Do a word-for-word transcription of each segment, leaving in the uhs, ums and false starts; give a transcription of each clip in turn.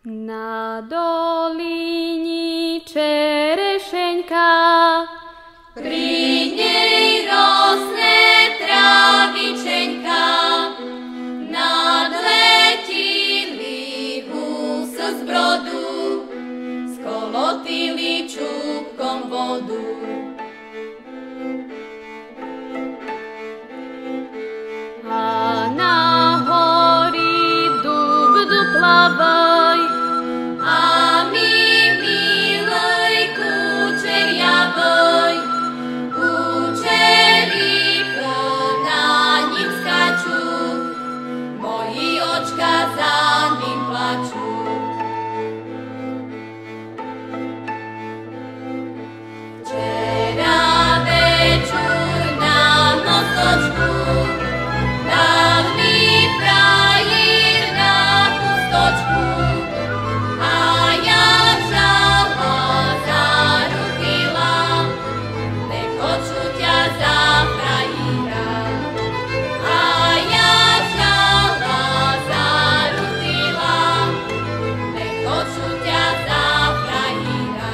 Na dolini čerešeňka, pri nej rosne trávičeňka, nadletili hús z brodu, skolotili čúbkom vodu. A na hori dub duplavaj, a my milej kučeriavoj, kučeriko na ním skačú, moji očka za ním plačú. Včera večer na mostočku dal mi frajír na pustočku, a ja vzala zarúbila, nechoču ťa za frajíra. A ja vzala zarúbila, nechoču ťa za frajíra.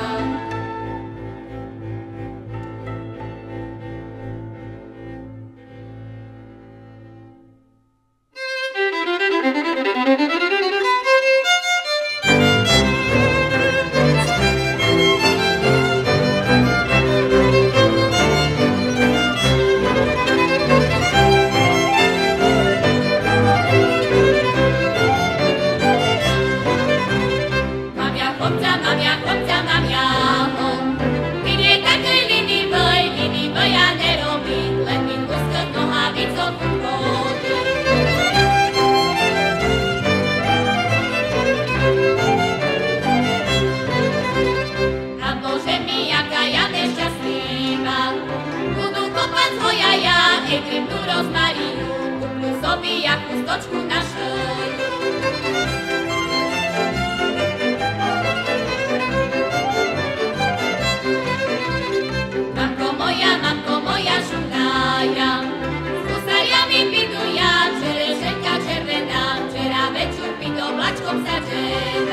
Mám ja chlopca, mám ja chlopca, mám ja ho. Keď je taký linivej, linivej ja nerobí, len mi luskať nohavicou chodí. A Bože mi, jaká ja nešťastlivá, budú kopať z hojaja, ekrim tu rozmarinu, kúplu sobi jakú stočku na šeju. Mamko moja, mamko moja šunaja, s husariami piduja, čerešenka červená, včera večer pito vlačkom sa žena.